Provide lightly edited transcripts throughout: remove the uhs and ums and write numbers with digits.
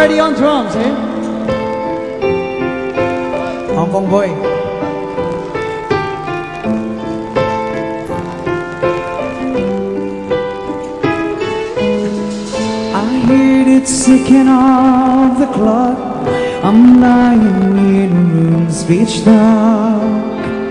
Hardy on drums, eh? Hong Kong boy. I hear it ticking off the clock. I'm lying in a room's pitch dark.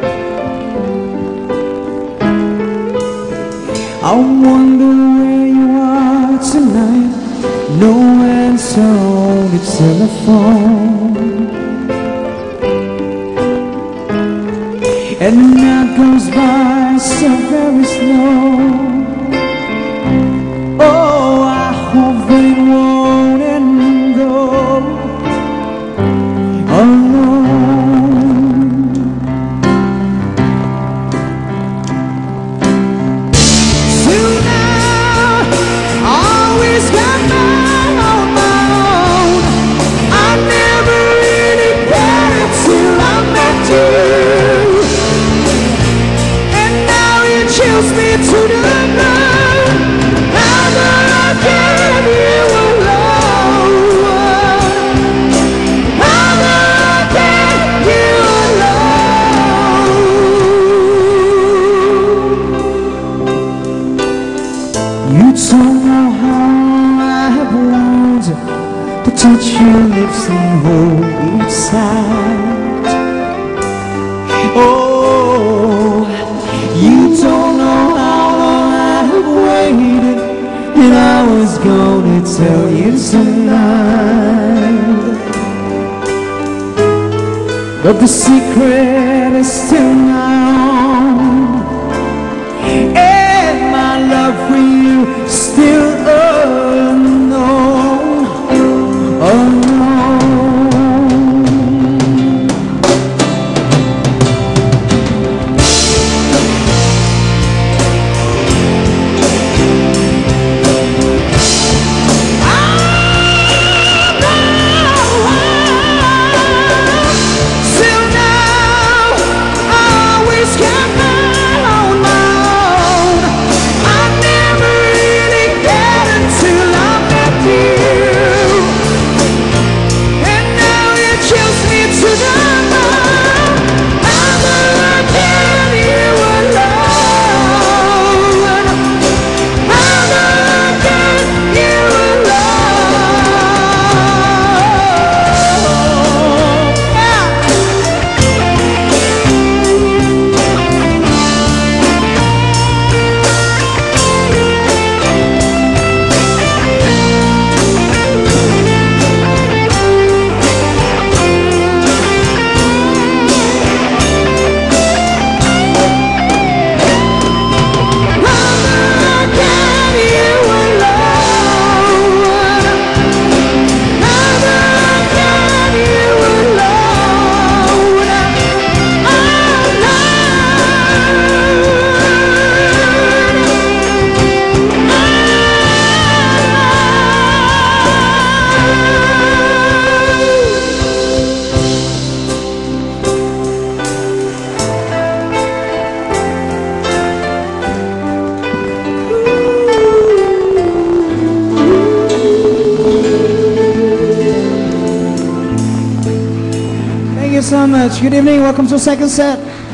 I wonder where you are tonight. No answer on the telephone. And night goes by so very slow. Oh, I hope they won't end go alone. Till now, I always got my own. I never really cared till I met you. And now you choose me to the moon. How do I get you alone? How do I get you alone? You don't know how I have wanted to touch your lips and hold each side. Oh, you don't know how long I have waited, and I was gonna tell you tonight. But the secret is still my own, and my love for you still unknown, unknown. Till now, I always kept my own. I never really cared until I met you. And now you choose me to the moon. How do I get you alone? How do I get you Thank you so much. Good evening. Welcome to second set.